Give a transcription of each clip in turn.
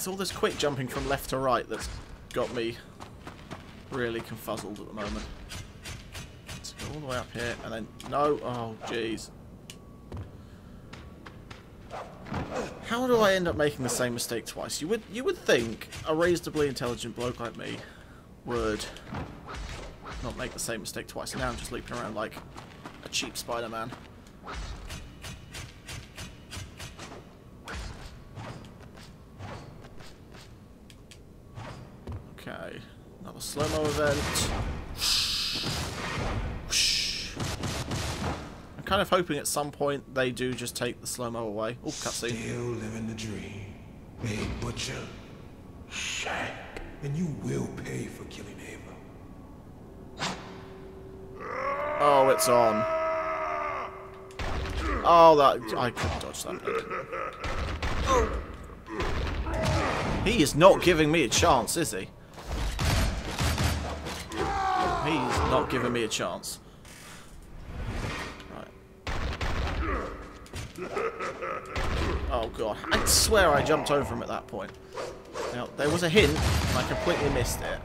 It's all this quick jumping from left to right that's got me really confuzzled at the moment. Let's go all the way up here, and then... No! Oh, jeez. How do I end up making the same mistake twice? You would think a reasonably intelligent bloke like me would not make the same mistake twice. And now I'm just leaping around like a cheap Spider-Man. Okay, another slow-mo event. I'm kind of hoping at some point they do just take the slow-mo away. Oh, cutscene. Still living the dream. Hey, Butcher. Shank. And you will pay for killing Ava. Oh, it's on. Oh, that... I couldn't dodge that. He is not giving me a chance, is he? He's not giving me a chance. Oh god, I swear I jumped over him at that point. Now, there was a hint, and I completely missed it.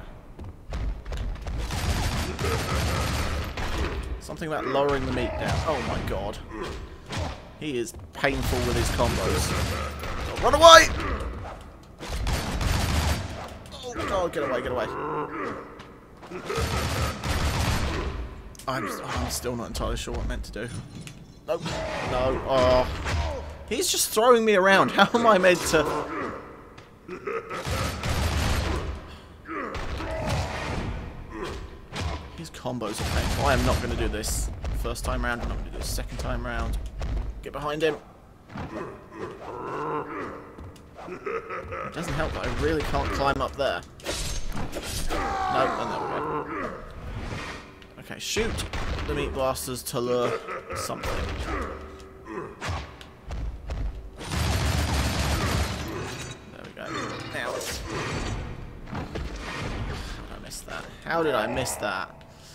Something about lowering the meat down. Oh my god. He is painful with his combos. Oh, run away! Oh god, get away, get away. I'm still not entirely sure what I meant to do. Nope. No. Oh. He's just throwing me around. How am I meant to... His combos are painful. I am not going to do this first time round. I'm not going to do this second time round. Get behind him. It doesn't help that I really can't climb up there. No, and there we go. Okay, shoot the meat blasters to lure something. There we go. Now it's... How did I miss that? How did I miss that?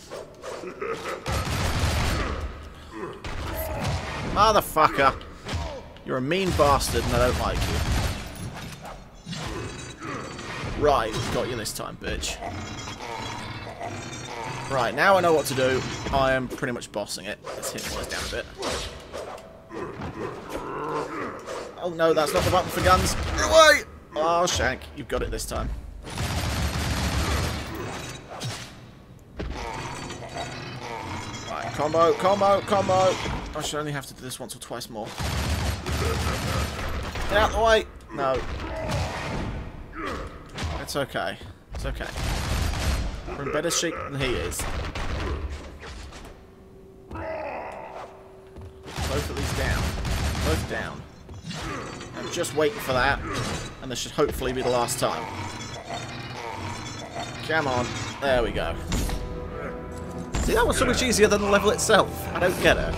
Motherfucker! You're a mean bastard and I don't like you. Right, got you this time, bitch. Right, now I know what to do. I am pretty much bossing it. Let's hit boys down a bit. Oh no, that's not the button for guns. Get away! Oh, Shank, you've got it this time. Right, combo, combo, combo. I should only have to do this once or twice more. Get out the way! No. It's okay. It's okay. We're in better shape than he is. Both of these down. Both down. I'm just waiting for that. And this should hopefully be the last time. Come on. There we go. See, that was so much easier than the level itself. I don't get it.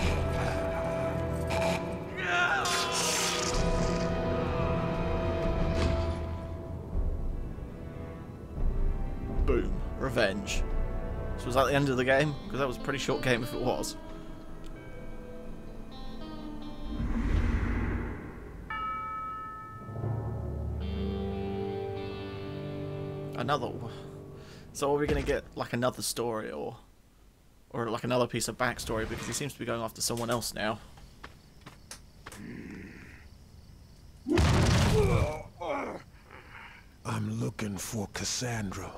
Boom. Revenge. So was that the end of the game? Because that was a pretty short game if it was. Another... So are we going to get like another story or like another piece of backstory, because he seems to be going after someone else now. I'm looking for Cassandra.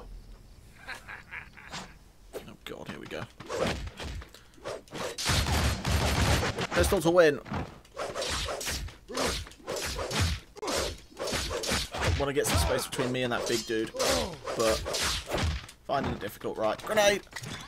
Oh god, here we go. Pistol to win. I want to get some space between me and that big dude, but finding it difficult. Right, grenade.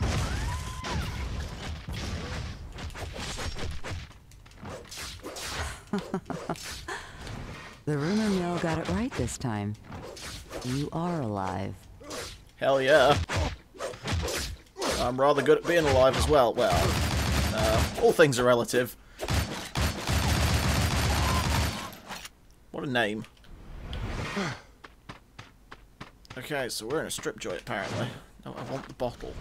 The rumor mill got it right this time. You are alive. Hell yeah. I'm rather good at being alive as well. Well, all things are relative. What a name. Okay, so we're in a strip joint apparently. No, I want the bottle.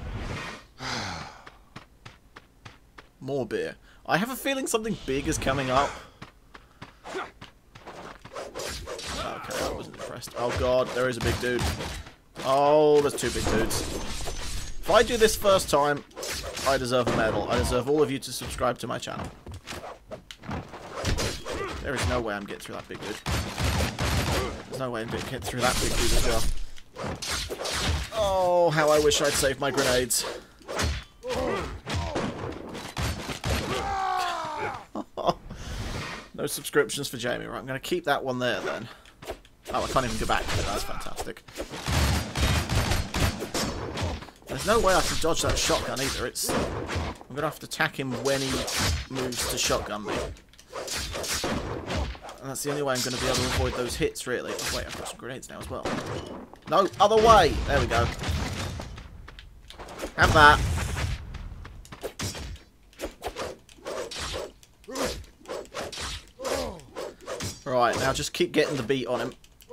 More beer. I have a feeling something big is coming up. Okay, that wasn't impressive. Christ. Oh god, there is a big dude. Oh, there's two big dudes. If I do this first time, I deserve a medal. I deserve all of you to subscribe to my channel. There is no way I'm getting through that big dude. There's no way I'm getting through that big dude as well. Oh, how I wish I'd saved my grenades. No subscriptions for Jamie. Right, I'm going to keep that one there then. Oh, I can't even go back to it. That's fantastic. There's no way I can dodge that shotgun either. It's I'm going to have to attack him when he moves to shotgun me. And that's the only way I'm going to be able to avoid those hits, really. Oh, wait, I've got some grenades now as well. No, other way! There we go. Have that. Right, now just keep getting the beat on him.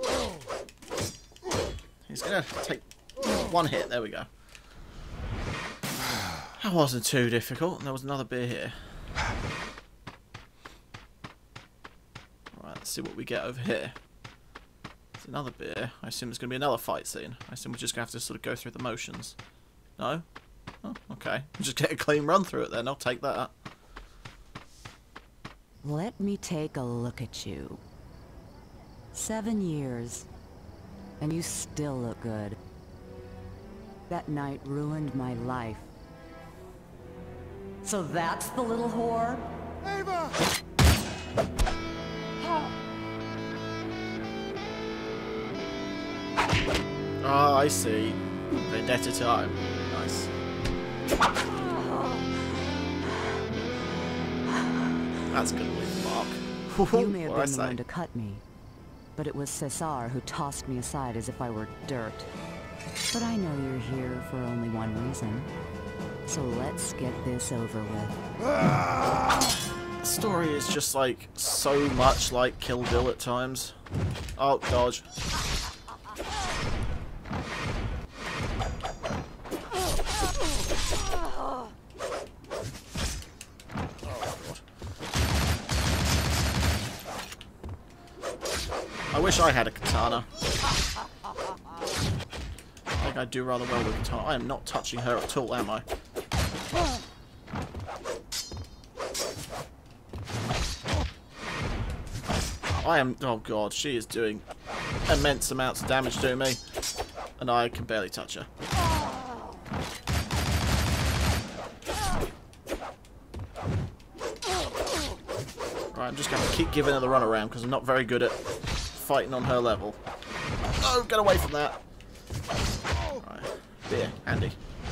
He's going to take one hit. There we go. That wasn't too difficult. And there was another beer here. Right, let's see what we get over here. There's another beer. I assume there's going to be another fight scene. I assume we're just going to have to sort of go through the motions. No? Oh, okay. Just get a clean run through it then. I'll take that. Let me take a look at you. 7 years, and you still look good. That night ruined my life. So that's the little whore? Ava! Oh, I see. Vendetta time. Nice. That's gonna leave a mark. You may have been the one to cut me, but it was Cesar who tossed me aside as if I were dirt. But I know you're here for only one reason. So let's get this over with. The story is just like so much like Kill Bill at times. Oh, dodge. I wish I had a katana. I think I do rather well with katana. I am not touching her at all, am I? I am... Oh god, she is doing immense amounts of damage to me. And I can barely touch her. Right, I'm just going to keep giving her the runaround because I'm not very good at fighting on her level. Oh, get away from that. Right, beer, handy.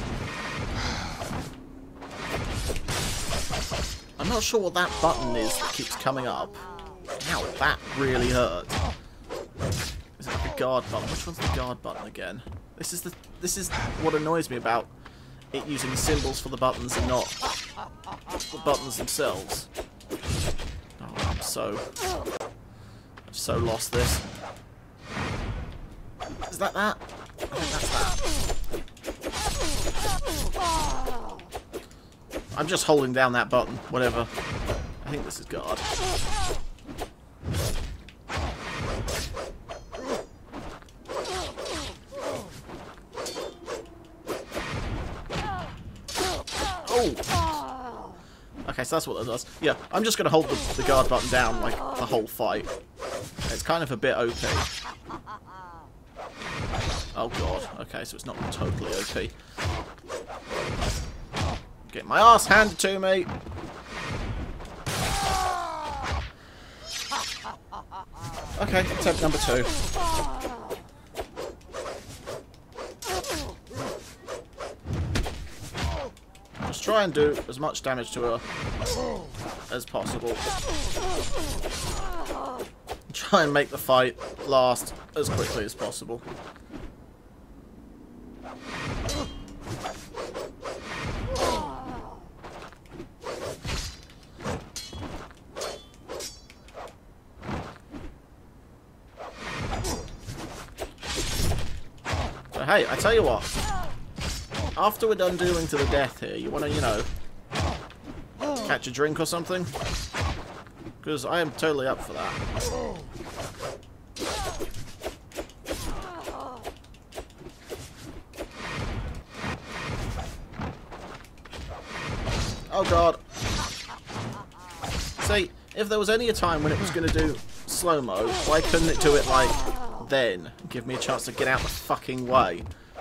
I'm not sure what that button is that keeps coming up. Ow, that really hurt. Is it like a guard button? Which one's the guard button again? This is what annoys me about it using the symbols for the buttons and not the buttons themselves. Oh, I've so lost this. Is that that? I think that's that. I'm just holding down that button, whatever. I think this is guard. Oh! Okay, so that's what that does. Yeah, I'm just going to hold the guard button down, like, the whole fight. It's kind of a bit OP. Oh god, okay, so it's not totally OP. Get my ass handed to me! Okay, attempt number 2. Just try and do as much damage to her as possible. Try and make the fight last as quickly as possible. So hey, I tell you what. After we're done dueling to the death here, you want to, you know, catch a drink or something? Because I am totally up for that. Oh god. See, if there was any time when it was going to do slow-mo, why couldn't it do it, like, then? Give me a chance to get out the fucking way.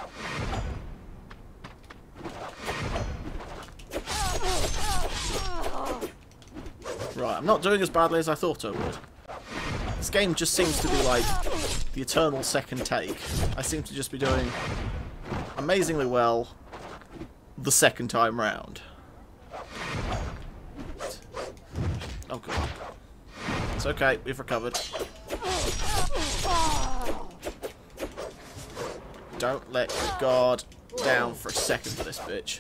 Right, I'm not doing as badly as I thought I would. This game just seems to be like the eternal second take. I seem to just be doing amazingly well the second time round. Oh god. It's okay, we've recovered. Don't let your guard down for a second for this bitch.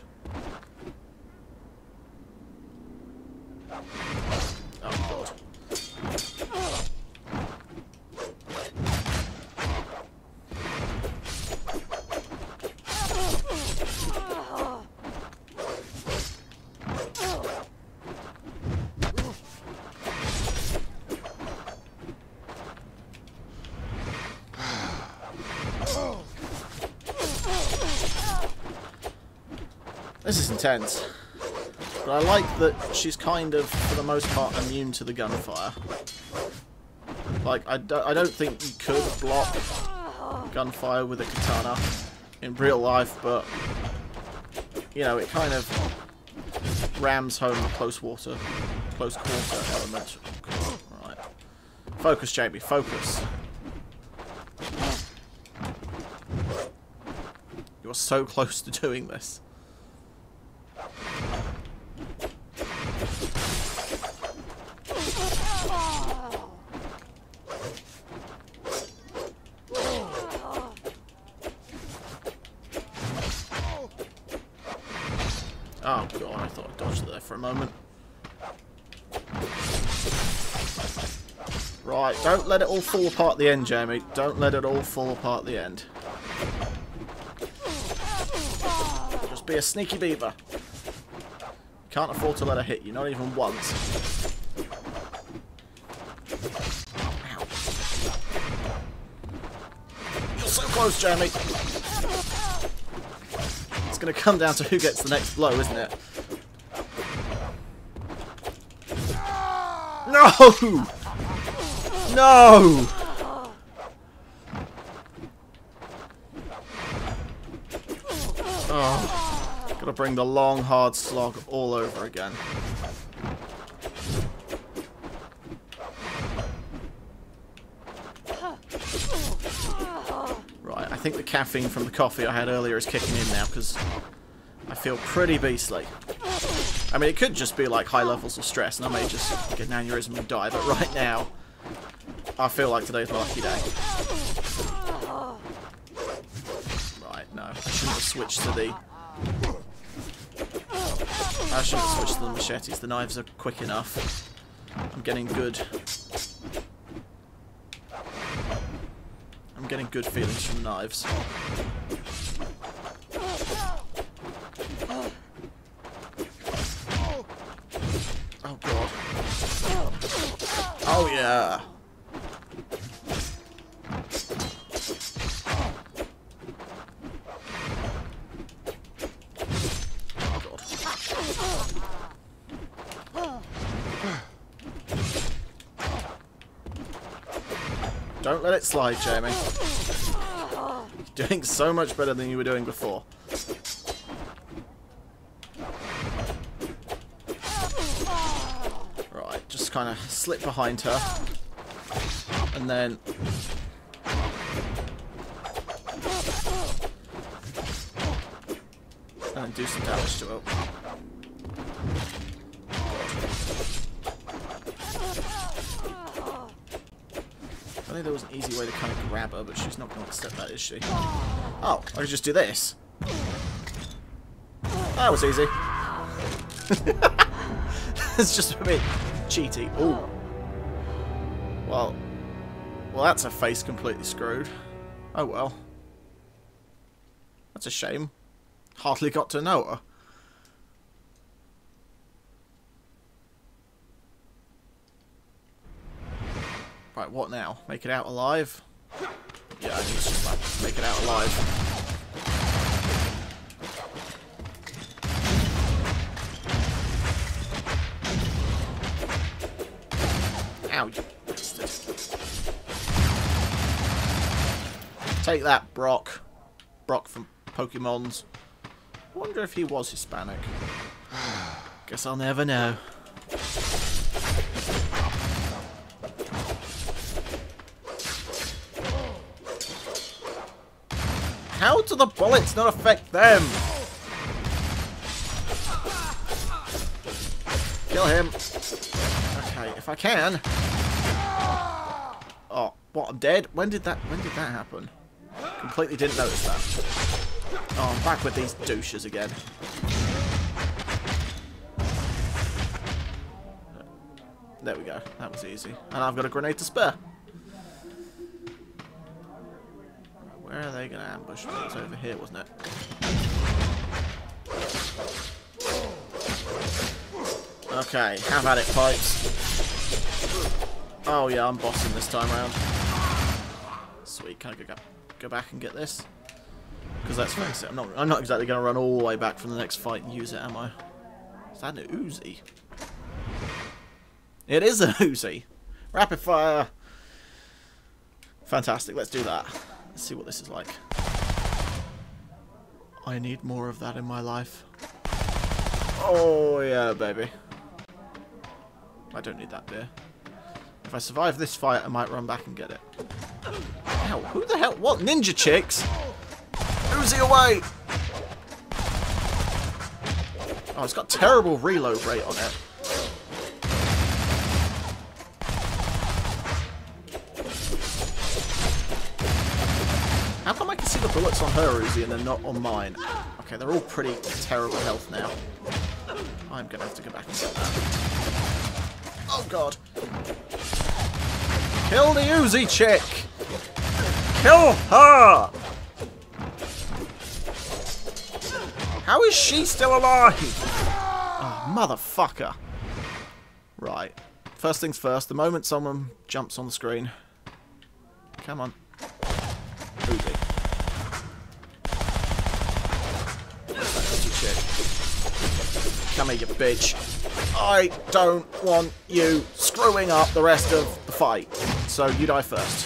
Oh god. This is intense. But I like that she's kind of, for the most part, immune to the gunfire. Like, I don't think you could block gunfire with a katana in real life, but, you know, it kind of rams home the close quarter element. Right. Focus, Jamie, focus. You're so close to doing this. Oh god, I thought I dodged there for a moment. Right, don't let it all fall apart at the end, Jamie. Don't let it all fall apart at the end. Just be a sneaky beaver. Can't afford to let her hit you, not even once. Ow. You're so close, Jamie. It's going to come down to who gets the next blow, isn't it? No! No! Oh, gotta bring the long, hard slog all over again. Right, I think the caffeine from the coffee I had earlier is kicking in now, because I feel pretty beastly. I mean, it could just be like high levels of stress, and I may just get an aneurysm and die, but right now, I feel like today's my lucky day. Right, no, I shouldn't have switched to the... I shouldn't have switched to the machetes, the knives are quick enough. I'm getting good... I'm getting good feelings from the knives. Oh god. Oh yeah. Don't let it slide, Jamie. You're doing so much better than you were doing before. Right, just kind of slip behind her. And then... and then do some damage to it. I think there was an easy way to kind of grab her, but she's not going to accept that, is she? Oh, I could just do this. That was easy. It's just a bit cheaty. Ooh. Well, that's a face completely screwed. Oh well. That's a shame. Hardly got to know her. Right, what now? Make it out alive? Yeah, I think it's just like, make it out alive. Ow, you bastard. Take that, Brock. Brock from Pokemons. I wonder if he was Hispanic. Guess I'll never know. How do the bullets not affect them? Kill him. Okay, if I can. Oh, what? I'm dead? When did that happen? Completely didn't notice that. Oh, I'm back with these douches again. There we go. That was easy. And I've got a grenade to spare. Where are they going to ambush me? It was over here, wasn't it? Okay, have at it, pipes. Oh yeah, I'm bossing this time around. Sweet, can I go back and get this? Because let's face it, I'm not exactly going to run all the way back from the next fight and use it, am I? Is that an Uzi? It is a Uzi. Rapid fire. Fantastic, let's do that. Let's see what this is like. I need more of that in my life. Oh yeah, baby. I don't need that beer. If I survive this fight, I might run back and get it. Ow, who the hell? What? Ninja chicks? Uzi away! Oh, it's got terrible reload rate on it. How come I can see the bullets on her Uzi and they're not on mine? Okay, they're all pretty terrible health now. I'm gonna have to go back and get that. Oh god. Kill the Uzi chick! Kill her! How is she still alive? Oh, motherfucker. Right. First things first, the moment someone jumps on the screen. Come on. Uzi. Uzi chick. Come here, you bitch. I don't want you screwing up the rest of the fight. So you die first.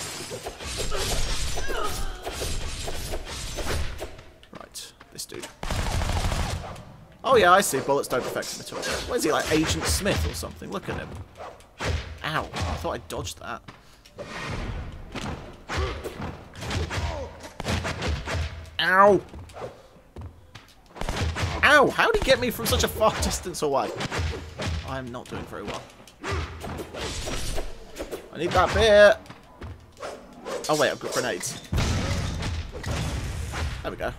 Right, this dude. Oh yeah, I see. Bullets don't affect him at all. What is he, like Agent Smith or something? Look at him. Ow. I thought I dodged that. Ow. Ow! How did he get me from such a far distance away? I'm not doing very well. I need that beer. Oh wait, I've got grenades. There we go.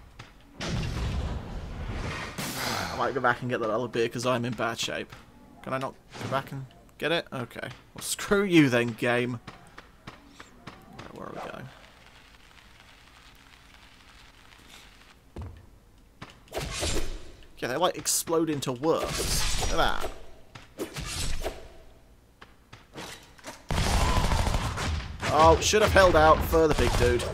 I might go back and get that other beer because I'm in bad shape. Can I not go back and get it? Okay. Well, screw you then, game. Right, where are we going? Yeah, they like explode into worms. Look at that. Oh, should have held out for the big dude.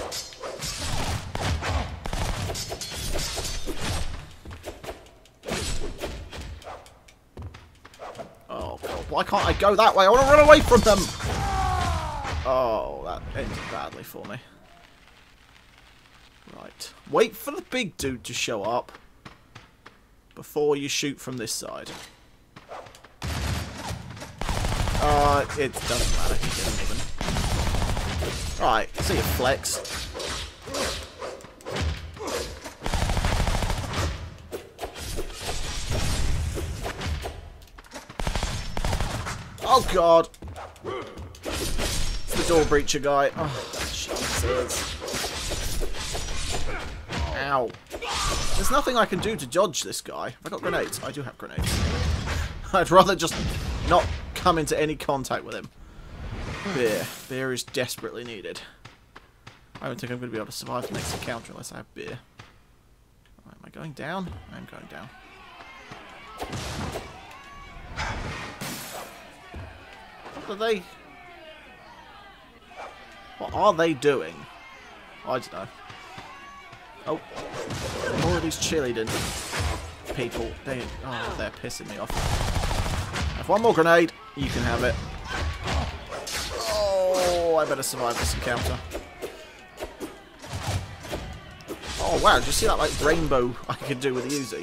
Oh, God. Why can't I go that way? I want to run away from them! Oh, that ended badly for me. Right. Wait for the big dude to show up before you shoot from this side. It doesn't matter. He didn't even. Right, see you, Flex. Oh god! It's the door breacher guy. Oh, Jesus. Ow. There's nothing I can do to dodge this guy. Have I got grenades? I do have grenades. I'd rather just not come into any contact with him. Beer. Beer is desperately needed. I don't think I'm going to be able to survive the next encounter unless I have beer. Right, am I going down? I'm going down. What are they? What are they doing? I don't know. Oh. More of these cheerleading people. They're pissing me off. I have one more grenade. You can have it. I better survive this encounter. Oh wow, did you see that like rainbow I could do with the Uzi?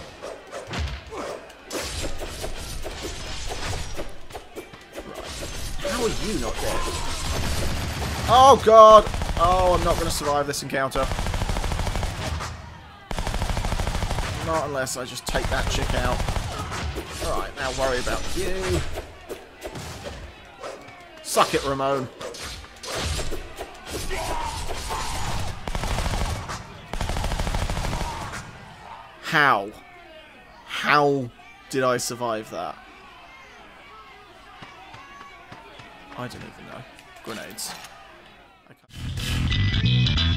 Right. How are you not dead? Oh god! Oh, I'm not going to survive this encounter. Not unless I just take that chick out. Alright, now worry about you. Suck it, Ramon. How? How did I survive that? I don't even know. Grenades. Okay.